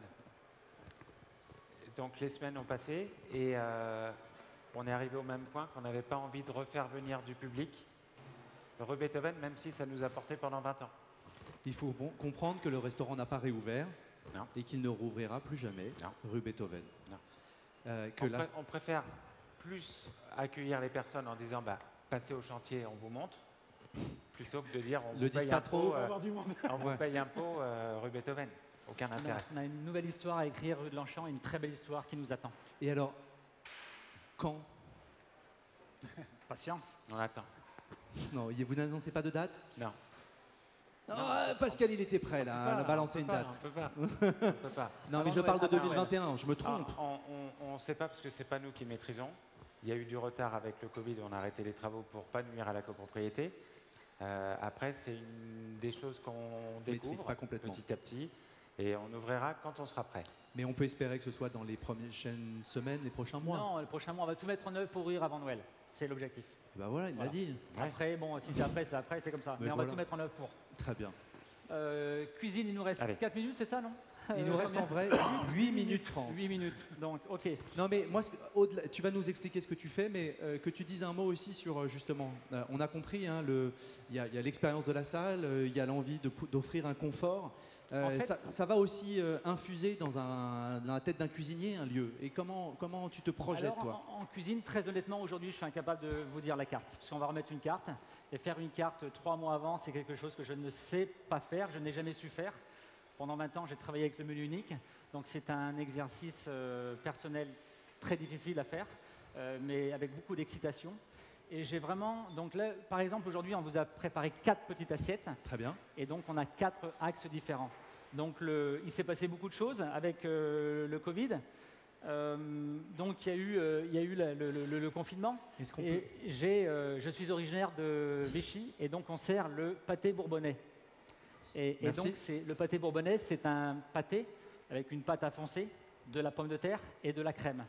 Donc les semaines ont passé et euh, on est arrivé au même point qu'on n'avait pas envie de refaire venir du public rue Beethoven, même si ça nous a porté pendant vingt ans. Il faut bon, comprendre que le restaurant n'a pas réouvert Non. et qu'il ne rouvrira plus jamais Non. rue Beethoven. Non. Euh, que On, la- pré- on préfère plus accueillir les personnes en disant bah, passez au chantier, on vous montre, plutôt que de dire on Le vous dites paye pas un trop, pot, On va euh, avoir du monde. on vous Ouais. paye un pot euh, rue Beethoven. Aucun On a, intérêt. on a une nouvelle histoire à écrire rue de Longchamp, une très belle histoire qui nous attend. Et alors, quand? Patience. On attend. Non, y- vous n'annoncez pas de date? Non. Ah, Pascal, il était prêt là, à Pas, balancer on une peut pas, date. On peut pas. On peut pas. Non, Avant mais je Noël, parle de avant deux mille vingt et un, je me trompe. Ah, on ne sait pas parce que c'est pas nous qui maîtrisons. Il y a eu du retard avec le Covid, on a arrêté les travaux pour pas nuire à la copropriété. Euh, après, c'est une des choses qu'on Maîtrise découvre pas complètement. petit à petit et on ouvrira quand on sera prêt. Mais on peut espérer que ce soit dans les prochaines semaines, les prochains mois. Non, le prochain mois, on va tout mettre en œuvre pour ouvrir avant Noël. C'est l'objectif. Bah voilà, il Voilà. l'a dit. Ouais. Après, bon, si c'est après, c'est après, c'est comme ça. Mais Mais, on voilà. va tout mettre en œuvre pour. Très bien. Euh, cuisine, il nous reste Allez. quatre minutes, c'est ça, non Il nous reste en vrai huit minutes trente. huit minutes. Donc, ok. Non mais moi, ce que- au-delà- tu vas nous expliquer ce que tu fais, mais euh, que tu dises un mot aussi sur euh, justement, euh, on a compris, hein, le- il y a, il y a l'expérience de la salle, euh, il y a l'envie de pou- d'offrir un confort. Euh, En fait, ça, ça va aussi euh, infuser dans, un, dans la tête d'un cuisinier un lieu. Et comment, comment tu te projettes, Alors, toi? en, en cuisine, très honnêtement, aujourd'hui, je suis incapable de vous dire la carte. Parce qu'on va remettre une carte. Et faire une carte trois mois avant, c'est quelque chose que je ne sais pas faire, je n'ai jamais su faire. Pendant vingt ans, j'ai travaillé avec le menu unique. Donc, c'est un exercice euh, personnel très difficile à faire, euh, mais avec beaucoup d'excitation. Et j'ai vraiment. Donc, là, par exemple, aujourd'hui, on vous a préparé quatre petites assiettes. Très bien. Et donc, on a quatre axes différents. Donc, le- il s'est passé beaucoup de choses avec euh, le Covid. Euh, donc, il y a eu, euh, il y a eu la- le, le- le confinement. Est-ce qu'on peut... Et j'ai, euh, je suis originaire de Vichy, et donc on sert le pâté bourbonnais. Et, et Merci. donc, c'est, le pâté bourbonnais, c'est un pâté avec une pâte à foncer, de la pomme de terre et de la crème.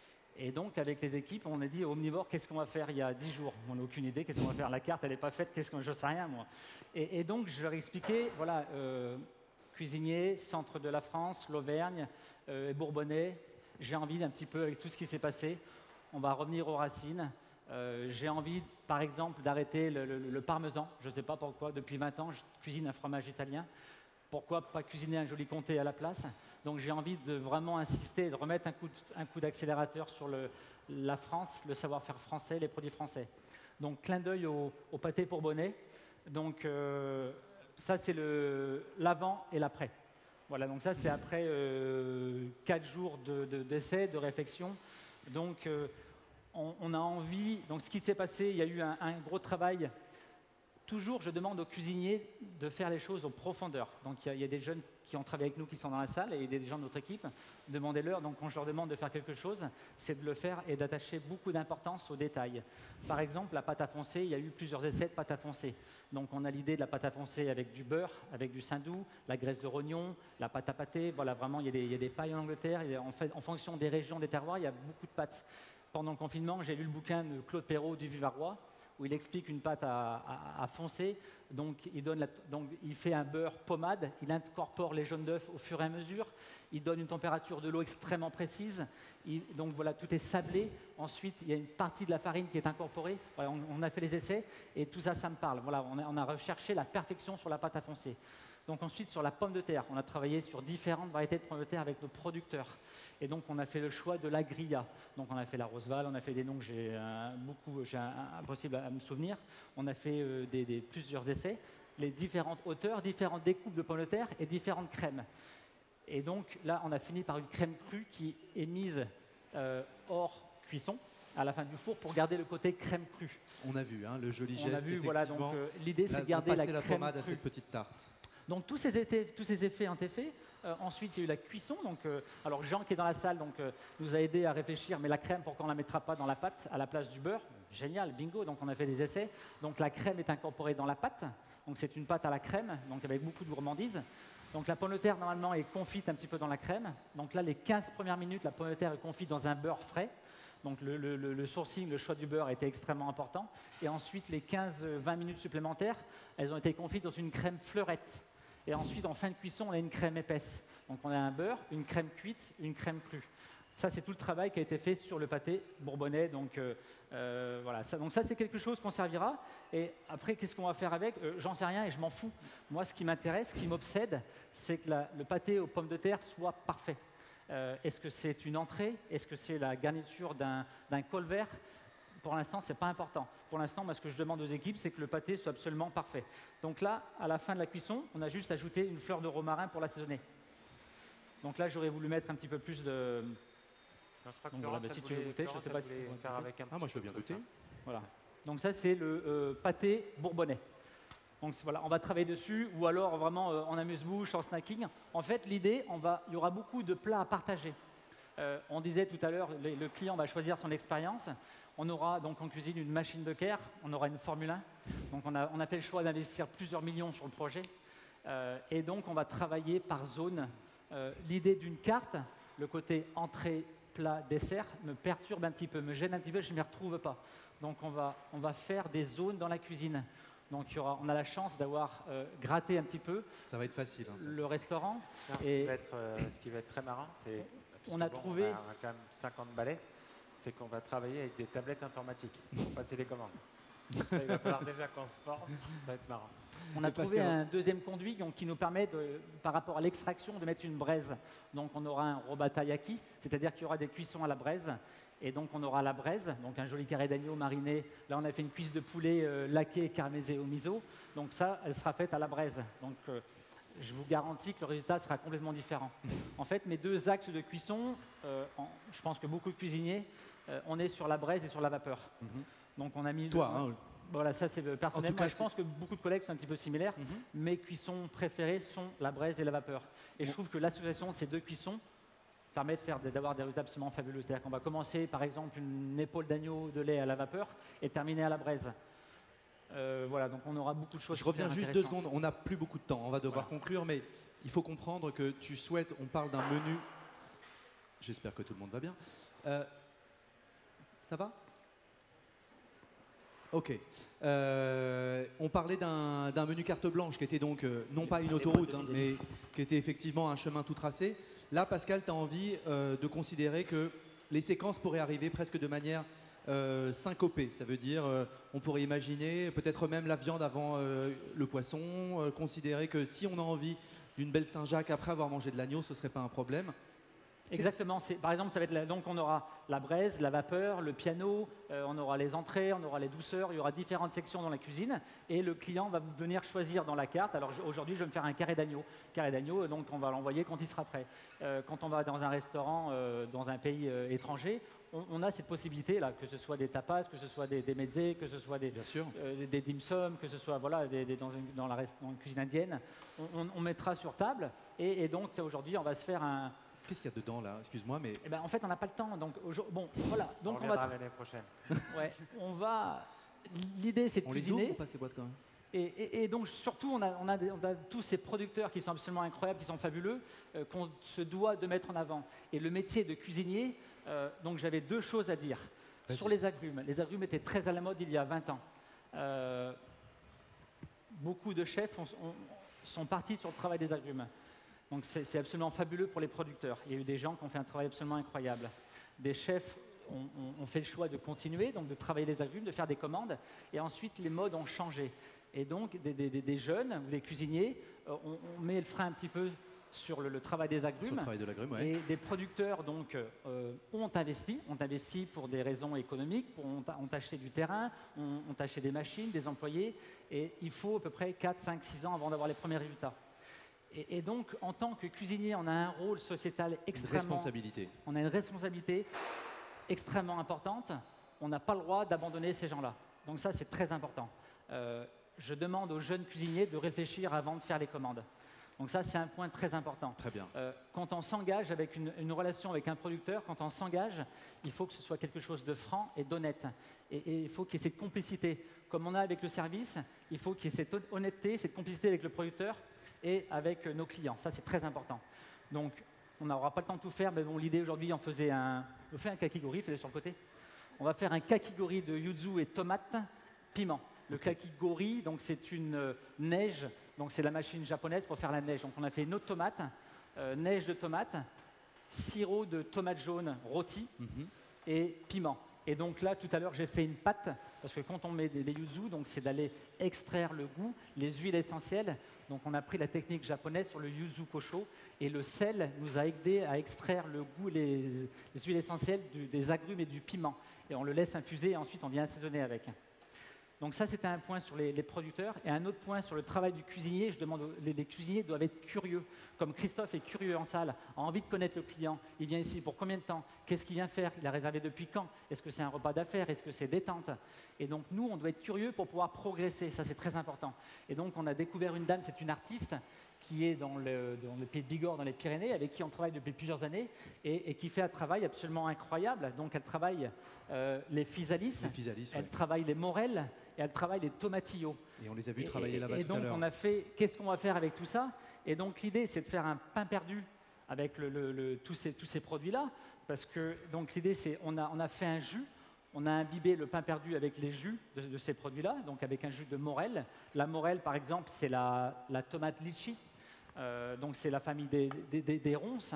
Et donc, avec les équipes, on a dit aux omnivores, qu'est-ce qu'on va faire il y a dix jours? On n'a aucune idée, qu'est-ce qu'on va faire? La carte, elle n'est pas faite, qu'est-ce qu'on, je ne sais rien, moi. Et, et donc, je leur ai expliqué, voilà, euh, cuisinier, centre de la France, l'Auvergne, euh, Bourbonnais, j'ai envie d'un petit peu, avec tout ce qui s'est passé, on va revenir aux racines. Euh, j'ai envie, par exemple, d'arrêter le, le- le parmesan. Je ne sais pas pourquoi, depuis vingt ans, je cuisine un fromage italien. Pourquoi pas cuisiner un joli comté à la place? Donc j'ai envie de vraiment insister, de remettre un coup, un coup d'accélérateur sur le, la France, le savoir-faire français, les produits français. Donc clin d'œil au, au pâté bourbonnais. Donc euh, ça c'est l'avant et l'après. Voilà, donc ça c'est après euh, quatre jours de, de, d'essai, de réflexion. Donc euh, on, on a envie, donc ce qui s'est passé, il y a eu un, un gros travail. Toujours, je demande aux cuisiniers de faire les choses en profondeur. Donc, il y, y a des jeunes qui ont travaillé avec nous qui sont dans la salle et des gens de notre équipe. Demandez-leur. Donc, quand je leur demande de faire quelque chose, c'est de le faire et d'attacher beaucoup d'importance aux détails. Par exemple, la pâte à foncer, il y a eu plusieurs essais de pâte à foncer. Donc, on a l'idée de la pâte à foncer avec du beurre, avec du saindoux, la graisse de rognon, la pâte à pâté. Voilà, vraiment, il y a des, il y a des pailles en Angleterre. Il y a, en, fait, en fonction des régions, des terroirs, il y a beaucoup de pâtes. Pendant le confinement, j'ai lu le bouquin de Claude Perrault du Vivarois, où il explique une pâte à, à, à foncer. Donc il, donne la, donc il fait un beurre pommade, il incorpore les jaunes d'œufs au fur et à mesure, il donne une température de l'eau extrêmement précise, il, donc voilà, tout est sablé. Ensuite, il y a une partie de la farine qui est incorporée. Voilà, on, on a fait les essais et tout ça, ça me parle. Voilà, on a, on a recherché la perfection sur la pâte à foncer. Donc ensuite, sur la pomme de terre, on a travaillé sur différentes variétés de pommes de terre avec nos producteurs. Et donc, on a fait le choix de la grilla. Donc, on a fait la Roseval, on a fait des noms que j'ai euh, beaucoup, j'ai impossible à, à me souvenir. On a fait euh, des, des, plusieurs essais, les différentes hauteurs, différentes découpes de pommes de terre et différentes crèmes. Et donc, là, on a fini par une crème crue qui est mise euh, hors cuisson à la fin du four pour garder le côté crème crue. On a vu hein, le joli geste. On a vu, voilà, donc euh, l'idée, c'est de garder la, la crème pommade crue. à cette petite tarte. Donc tous ces, effets, tous ces effets ont été faits. Euh, ensuite, il y a eu la cuisson. Donc, euh, alors Jean qui est dans la salle donc, euh, nous a aidé à réfléchir, mais la crème, pourquoi on ne la mettra pas dans la pâte à la place du beurre? Génial, bingo, donc on a fait des essais. Donc la crème est incorporée dans la pâte. Donc c'est une pâte à la crème, donc avec beaucoup de gourmandise. Donc la pomme de terre, normalement, est confite un petit peu dans la crème. Donc là, les quinze premières minutes, la pomme de terre est confite dans un beurre frais. Donc le, le, le sourcing, le choix du beurre était extrêmement important. Et ensuite, les quinze à vingt minutes supplémentaires, elles ont été confites dans une crème fleurette. Et ensuite, en fin de cuisson, on a une crème épaisse. Donc on a un beurre, une crème cuite, une crème crue. Ça, c'est tout le travail qui a été fait sur le pâté bourbonnais. Donc euh, euh, voilà. Ça, donc ça, c'est quelque chose qu'on servira. Et après, qu'est-ce qu'on va faire avec? euh, J'en sais rien et je m'en fous. Moi, ce qui m'intéresse, ce qui m'obsède, c'est que la, le pâté aux pommes de terre soit parfait. Euh, Est-ce que c'est une entrée? Est-ce que c'est la garniture d'un d'un col vert? Pour l'instant, ce n'est pas important. Pour l'instant, moi, ce que je demande aux équipes, c'est que le pâté soit absolument parfait. Donc là, à la fin de la cuisson, on a juste ajouté une fleur de romarin pour l'assaisonner. Donc là, j'aurais voulu mettre un petit peu plus de... Non, je crois que Donc, Florence, voilà, bah, si elle tu veux voulait- goûter, je Florence, sais pas elle si voulait tu veux faire goûter. avec un Ah, moi, petit je veux bien truc, goûter. hein. Voilà. Donc ça, c'est le euh, pâté bourbonnais. Donc voilà, on va travailler dessus, ou alors vraiment euh, en amuse-bouche, en snacking. En fait, l'idée, on va, il y aura beaucoup de plats à partager. Euh, on disait tout à l'heure, le, le client va choisir son expérience. On aura donc en cuisine une machine de Caire, on aura une Formule un. Donc on a, on a fait le choix d'investir plusieurs millions sur le projet. Euh, et donc on va travailler par zone. Euh, L'idée d'une carte, le côté entrée, plat, dessert, me perturbe un petit peu, me gêne un petit peu, je ne m'y retrouve pas. Donc on va, on va faire des zones dans la cuisine. Donc il y aura, on a la chance d'avoir euh, gratté un petit peu Ça va être facile. Hein, ça. le restaurant. Non, ce, Et- qui va être, euh, ce qui va être très marrant, c'est On puisque a bon, trouvé- on a, on a quand même cinquante balais, c'est qu'on va travailler avec des tablettes informatiques pour passer les commandes. Ça, il va falloir déjà qu'on se forme, ça va être marrant. On a Et trouvé Pascal- un deuxième conduit donc, qui nous permet, de, par rapport à l'extraction, de mettre une braise. Donc on aura un robatayaki, c'est-à-dire qu'il y aura des cuissons à la braise. Et donc on aura la braise, donc un joli carré d'agneau mariné. Là on a fait une cuisse de poulet euh, laquée et caramélisée au miso. Donc ça, elle sera faite à la braise. Donc euh, je vous garantis que le résultat sera complètement différent. En fait, mes deux axes de cuisson, euh, en- je pense que beaucoup de cuisiniers, euh, on est sur la braise et sur la vapeur. Mhm. Donc on a mis... Toi, hein, Voilà, ça c'est personnel. En tout Moi, cas, je pense que beaucoup de collègues sont un petit peu similaires. Mhm. Mes cuissons préférées sont la braise et la vapeur. Et je trouve que l'association de ces deux cuissons permet de faire, d'avoir des résultats absolument fabuleux. C'est-à-dire qu'on va commencer, par exemple, une épaule d'agneau de lait à la vapeur et terminer à la braise. Euh, voilà, donc on aura beaucoup de choses. je reviens super juste deux intéressantes. secondes. On n'a plus beaucoup de temps. On va devoir Voilà. conclure, mais il faut comprendre que tu souhaites. On parle d'un menu. J'espère que tout le monde va bien. Euh, ça va? Ok. Euh, on parlait d'un d'un menu carte blanche qui était donc euh, non pas une Des autoroute, boîtes de hein, mais vis-à-vis. qui était effectivement un chemin tout tracé. Là, Pascal, tu as envie euh, de considérer que les séquences pourraient arriver presque de manière euh, syncopée. Ça veut dire, euh, on pourrait imaginer peut-être même la viande avant euh, le poisson, euh, considérer que si on a envie d'une belle Saint-Jacques après avoir mangé de l'agneau, ce serait pas un problème? Exactement. Par exemple, ça va être la, donc on aura la braise, la vapeur, le piano, euh, on aura les entrées, on aura les douceurs, il y aura différentes sections dans la cuisine et le client va venir choisir dans la carte. Alors aujourd'hui, je vais me faire un carré d'agneau. Carré d'agneau, donc on va l'envoyer quand il sera prêt. Euh, quand on va dans un restaurant euh, dans un pays euh, étranger, on, on a cette possibilité-là, que ce soit des tapas, que ce soit des, des mezzés, que ce soit des, euh, des, des dim sum, que ce soit voilà, des, des, dans, une, dans, la rest, dans une cuisine indienne, on, on, on mettra sur table et, et donc aujourd'hui, on va se faire un... Qu'est-ce qu'il y a dedans là? Excuse-moi, mais... Eh ben, en fait, on n'a pas le temps. Donc, bon, voilà. Donc, on, on va l'année prochaine. Ouais, on va... L'idée, c'est de on cuisiner. les ouvre ou pas ces boîtes quand même? Et, et, et donc, surtout, on a, on, a des, on a tous ces producteurs qui sont absolument incroyables, qui sont fabuleux, euh, qu'on se doit de mettre en avant. Et le métier de cuisinier, euh, donc j'avais deux choses à dire. Sur les agrumes. Les agrumes étaient très à la mode il y a vingt ans. Euh, beaucoup de chefs ont, ont, sont partis sur le travail des agrumes. Donc c'est absolument fabuleux pour les producteurs. Il y a eu des gens qui ont fait un travail absolument incroyable. Des chefs ont, ont, ont fait le choix de continuer, donc de travailler les agrumes, de faire des commandes. Et ensuite, les modes ont changé. Et donc, des, des, des jeunes ou des cuisiniers, euh, on, on met le frein un petit peu sur le, le travail des agrumes. Sur le travail de l'agrume, ouais. Et des producteurs donc, euh, ont investi, ont investi pour des raisons économiques, pour, ont, ont acheté du terrain, ont, ont acheté des machines, des employés. Et il faut à peu près quatre, cinq, six ans avant d'avoir les premiers résultats. Et, et donc, en tant que cuisinier, on a un rôle sociétal extrêmement... Une responsabilité. On a une responsabilité extrêmement importante. On n'a pas le droit d'abandonner ces gens-là. Donc ça, c'est très important. Euh, je demande aux jeunes cuisiniers de réfléchir avant de faire les commandes. Donc ça, c'est un point très important. Très bien. Euh, quand on s'engage avec une, une relation avec un producteur, quand on s'engage, il faut que ce soit quelque chose de franc et d'honnête. Et, et il faut qu'il y ait cette complicité. Comme on a avec le service, il faut qu'il y ait cette honnêteté, cette complicité avec le producteur et avec nos clients. Ça, c'est très important. Donc, on n'aura pas le temps de tout faire, mais bon, l'idée aujourd'hui, on faisait un, on fait un kakigori, fais-le sur le côté. On va faire un kakigori de yuzu et tomate, piment. Le okay. kakigori, donc c'est une euh, neige, donc c'est la machine japonaise pour faire la neige. Donc on a fait une autre tomate, euh, neige de tomate, sirop de tomate jaune rôti mm-hmm. et piment. Et donc là, tout à l'heure, j'ai fait une pâte, parce que quand on met des, des yuzu, donc c'est d'aller extraire le goût, les huiles essentielles. Donc on a pris la technique japonaise sur le yuzu kosho, et le sel nous a aidé à extraire le goût, les, les huiles essentielles du, des agrumes et du piment. Et on le laisse infuser, et ensuite on vient assaisonner avec. Donc ça, c'était un point sur les, les producteurs. Et un autre point sur le travail du cuisinier, je demande, les, les cuisiniers doivent être curieux. Comme Christophe est curieux en salle, a envie de connaître le client. Il vient ici pour combien de temps? Qu'est-ce qu'il vient faire? Il a réservé depuis quand? Est-ce que c'est un repas d'affaires? Est-ce que c'est détente? Et donc nous, on doit être curieux pour pouvoir progresser. Ça, c'est très important. Et donc, on a découvert une dame, c'est une artiste, qui est dans le, dans le pays de Bigorre, dans les Pyrénées, avec qui on travaille depuis plusieurs années et, et qui fait un travail absolument incroyable. Donc, elle travaille euh, les physalis, les physalis elle ouais. travaille les morels et elle travaille les tomatillos. Et on les a vus travailler là-bas tout à l'heure. Et donc, on a fait, qu'est-ce qu'on va faire avec tout ça? Et donc, l'idée, c'est de faire un pain perdu avec le, le, le, tous ces, tous ces produits-là. Parce que, donc, l'idée, c'est on a, on a fait un jus. On a imbibé le pain perdu avec les jus de, de ces produits-là, donc avec un jus de morel. La morel, par exemple, c'est la, la tomate litchi. Euh, donc c'est la famille des, des, des, des ronces.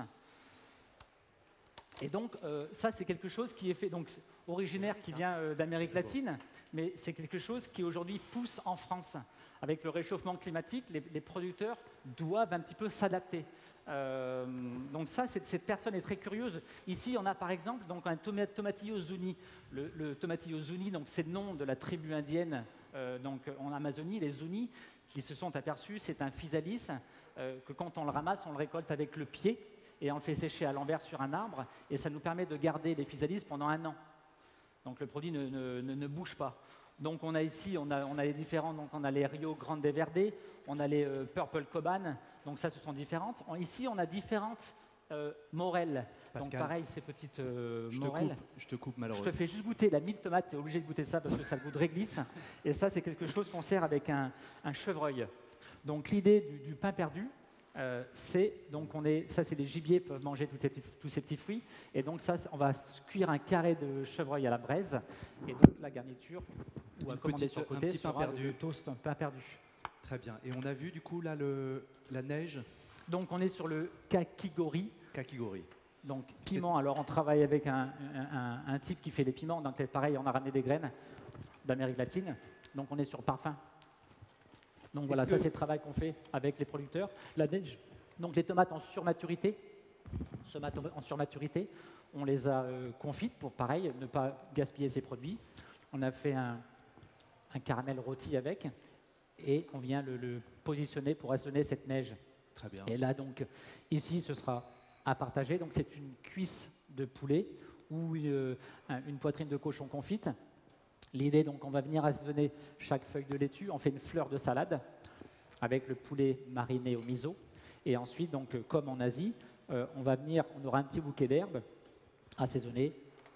Et donc euh, ça c'est quelque chose qui est fait, donc originaire qui vient euh, d'Amérique latine, mais c'est quelque chose qui aujourd'hui pousse en France. Avec le réchauffement climatique, les, les producteurs doivent un petit peu s'adapter. Euh, donc ça, cette, cette personne est très curieuse. Ici, on a par exemple donc, un toma tomatillo zuni. Le, le tomatillo zuni, donc c'est le nom de la tribu indienne euh, donc, en Amazonie, les Zunis, qui se sont aperçus, c'est un physalis euh, que quand on le ramasse, on le récolte avec le pied et on le fait sécher à l'envers sur un arbre et ça nous permet de garder les physalis pendant un an. Donc le produit ne, ne, ne, ne bouge pas. Donc on a ici, on a, on a les différents, donc on a les Rio Grande Verde, on a les euh, Purple Coban, donc ça ce sont différentes. On, ici on a différentes euh, morelles. Pascal, donc pareil, ces petites euh, je morelles. Te coupe, je te coupe malheureusement. Je te fais juste goûter la mie de tomate, tu es obligé de goûter ça parce que ça a le goût de réglisse. Et ça c'est quelque chose qu'on sert avec un, un chevreuil. Donc l'idée du, du pain perdu, euh, c'est, donc on est, ça c'est les gibiers peuvent manger tous ces, petits, tous ces petits fruits. Et donc ça, on va cuire un carré de chevreuil à la braise. Et donc la garniture, ou à commander sur le côté, un petit pain perdu. Le toast, un pain perdu. Très bien. Et on a vu du coup là le, la neige. Donc on est sur le kakigori. Kakigori. Donc piment, alors on travaille avec un, un, un, un type qui fait les piments, donc pareil, on a ramené des graines d'Amérique latine. Donc on est sur parfum. Donc voilà, ça c'est le travail qu'on fait avec les producteurs. La neige, Donc les tomates en surmaturité, tomates en surmaturité, on les a euh, confites pour, pareil, ne pas gaspiller ces produits. On a fait un, un caramel rôti avec et on vient le, le positionner pour assaisonner cette neige. Très bien. Et là, donc, ici, ce sera à partager. Donc c'est une cuisse de poulet ou une, une poitrine de cochon confite. L'idée, donc, on va venir assaisonner chaque feuille de laitue. On fait une fleur de salade avec le poulet mariné au miso. Et ensuite, donc, comme en Asie, euh, on va venir, on aura un petit bouquet d'herbes assaisonnées,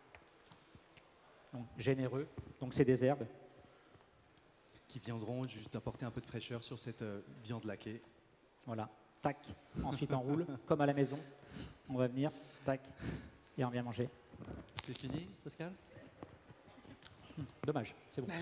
donc généreux. Donc, c'est des herbes. Qui viendront juste apporter un peu de fraîcheur sur cette euh, viande laquée. Voilà, tac. Ensuite, on roule, comme à la maison. On va venir, tac, et on vient manger. C'est fini, Pascal? Dommage, c'est bon.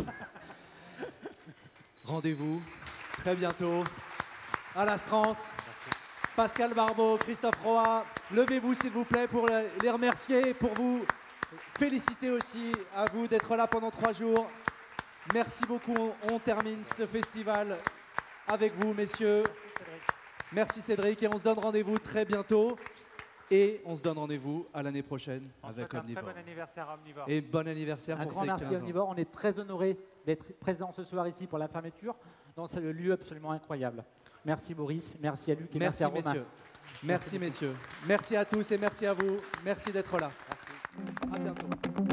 Rendez-vous très bientôt à l'Astrance. Pascal Barbeau, Christophe Roy, levez-vous s'il vous plaît pour les remercier, pour vous féliciter aussi à vous d'être là pendant trois jours. Merci beaucoup, on termine ce festival avec vous, messieurs. Merci Cédric, et on se donne rendez-vous très bientôt. Et on se donne rendez-vous à l'année prochaine On avec souhaite un Omnivore. très bon anniversaire à Omnivore. Et bon anniversaire Un pour grand ces merci quinze à ans. Omnivore. On est très honorés d'être présents ce soir ici pour la fermeture dans ce lieu absolument incroyable. Merci Boris, merci à Luc et merci, Merci à Romain. messieurs. Merci messieurs. Merci à tous et merci à vous. Merci d'être là. À bientôt.